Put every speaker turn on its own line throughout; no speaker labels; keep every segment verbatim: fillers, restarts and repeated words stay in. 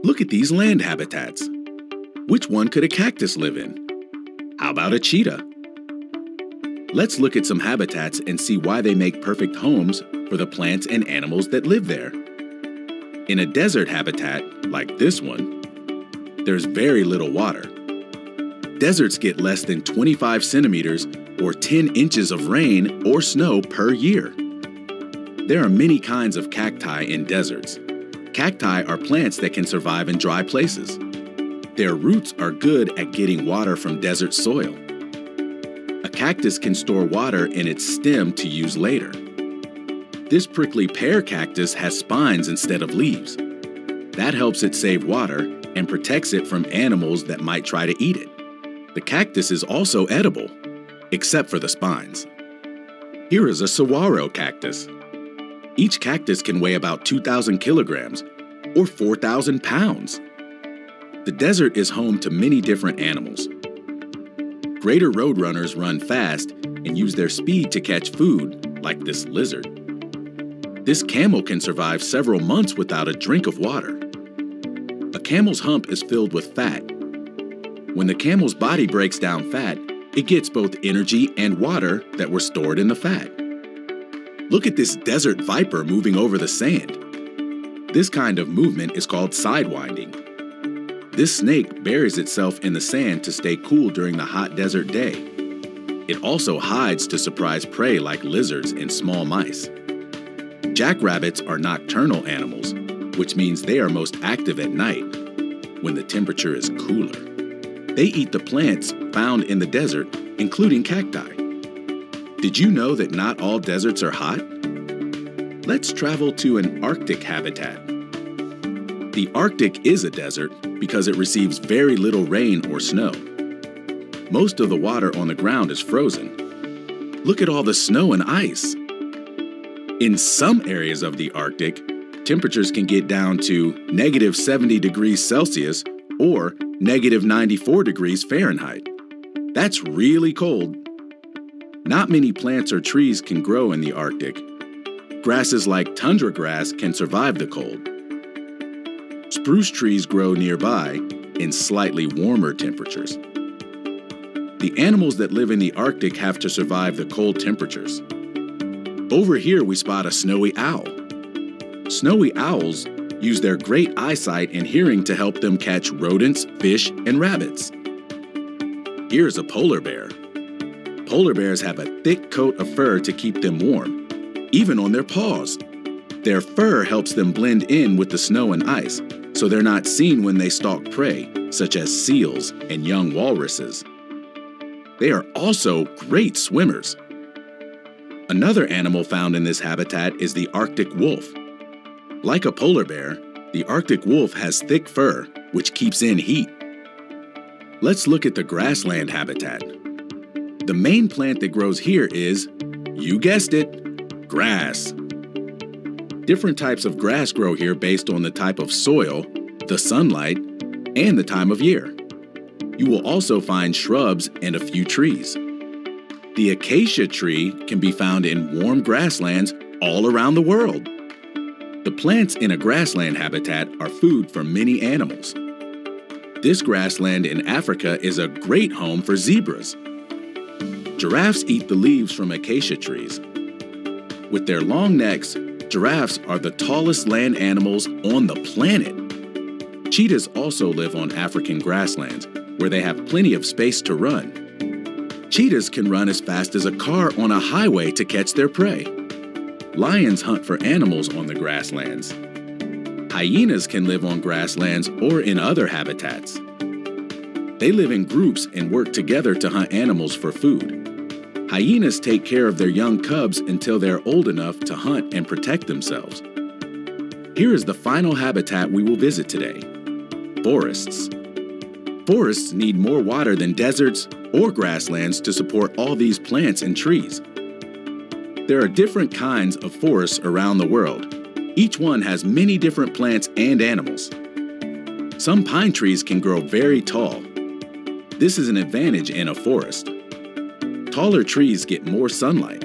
Look at these land habitats. Which one could a cactus live in? How about a cheetah? Let's look at some habitats and see why they make perfect homes for the plants and animals that live there. In a desert habitat, like this one, there's very little water. Deserts get less than twenty-five centimeters or ten inches of rain or snow per year. There are many kinds of cacti in deserts. Cacti are plants that can survive in dry places. Their roots are good at getting water from desert soil. A cactus can store water in its stem to use later. This prickly pear cactus has spines instead of leaves. That helps it save water and protects it from animals that might try to eat it. The cactus is also edible, except for the spines. Here is a saguaro cactus. Each cactus can weigh about two thousand kilograms, or four thousand pounds. The desert is home to many different animals. Greater roadrunners run fast and use their speed to catch food, like this lizard. This camel can survive several months without a drink of water. A camel's hump is filled with fat. When the camel's body breaks down fat, it gets both energy and water that were stored in the fat. Look at this desert viper moving over the sand. This kind of movement is called sidewinding. This snake buries itself in the sand to stay cool during the hot desert day. It also hides to surprise prey like lizards and small mice. Jackrabbits are nocturnal animals, which means they are most active at night, when the temperature is cooler. They eat the plants found in the desert, including cacti. Did you know that not all deserts are hot? Let's travel to an Arctic habitat. The Arctic is a desert because it receives very little rain or snow. Most of the water on the ground is frozen. Look at all the snow and ice. In some areas of the Arctic, temperatures can get down to negative seventy degrees Celsius or negative ninety-four degrees Fahrenheit. That's really cold. Not many plants or trees can grow in the Arctic. Grasses like tundra grass can survive the cold. Spruce trees grow nearby in slightly warmer temperatures. The animals that live in the Arctic have to survive the cold temperatures. Over here we spot a snowy owl. Snowy owls use their great eyesight and hearing to help them catch rodents, fish, and rabbits. Here's a polar bear. Polar bears have a thick coat of fur to keep them warm, even on their paws. Their fur helps them blend in with the snow and ice, so they're not seen when they stalk prey, such as seals and young walruses. They are also great swimmers. Another animal found in this habitat is the Arctic wolf. Like a polar bear, the Arctic wolf has thick fur, which keeps in heat. Let's look at the grassland habitat. The main plant that grows here is, you guessed it, grass. Different types of grass grow here based on the type of soil, the sunlight, and the time of year. You will also find shrubs and a few trees. The acacia tree can be found in warm grasslands all around the world. The plants in a grassland habitat are food for many animals. This grassland in Africa is a great home for zebras. Giraffes eat the leaves from acacia trees. With their long necks, giraffes are the tallest land animals on the planet. Cheetahs also live on African grasslands, where they have plenty of space to run. Cheetahs can run as fast as a car on a highway to catch their prey. Lions hunt for animals on the grasslands. Hyenas can live on grasslands or in other habitats. They live in groups and work together to hunt animals for food. Hyenas take care of their young cubs until they're old enough to hunt and protect themselves. Here is the final habitat we will visit today: forests. Forests need more water than deserts or grasslands to support all these plants and trees. There are different kinds of forests around the world. Each one has many different plants and animals. Some pine trees can grow very tall. This is an advantage in a forest. Taller trees get more sunlight.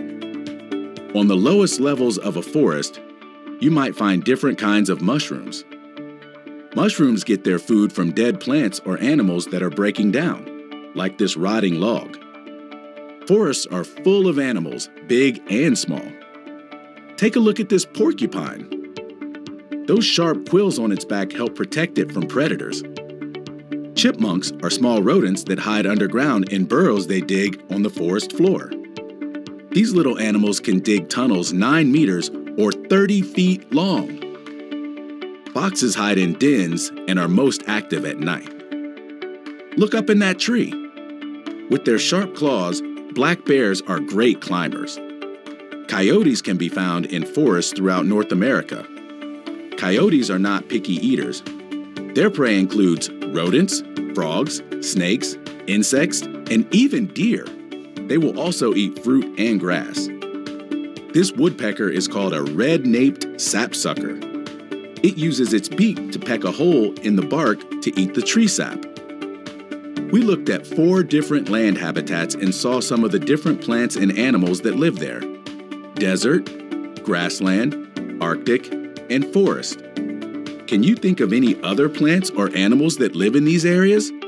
On the lowest levels of a forest, you might find different kinds of mushrooms. Mushrooms get their food from dead plants or animals that are breaking down, like this rotting log. Forests are full of animals, big and small. Take a look at this porcupine. Those sharp quills on its back help protect it from predators. Chipmunks are small rodents that hide underground in burrows they dig on the forest floor. These little animals can dig tunnels nine meters or thirty feet long. Foxes hide in dens and are most active at night. Look up in that tree. With their sharp claws, black bears are great climbers. Coyotes can be found in forests throughout North America. Coyotes are not picky eaters. Their prey includes rodents, frogs, snakes, insects, and even deer. They will also eat fruit and grass. This woodpecker is called a red-naped sapsucker. It uses its beak to peck a hole in the bark to eat the tree sap. We looked at four different land habitats and saw some of the different plants and animals that live there: desert, grassland, Arctic, and forest. Can you think of any other plants or animals that live in these areas?